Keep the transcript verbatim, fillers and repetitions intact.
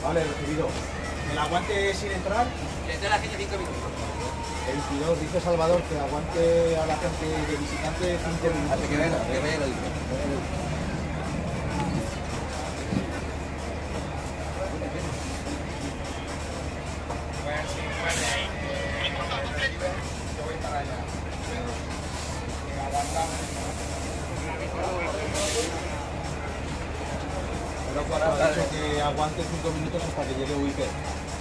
Vale, recibido. ¿El aguante sin entrar? Le doy a la gente cinco minutos. veintidós, dice Salvador que aguante a la gente de visitante cinco minutos. Hasta que venga, que vaya lo dice. Pero Juan ha dicho que aguante cinco minutos hasta que llegue Wicker.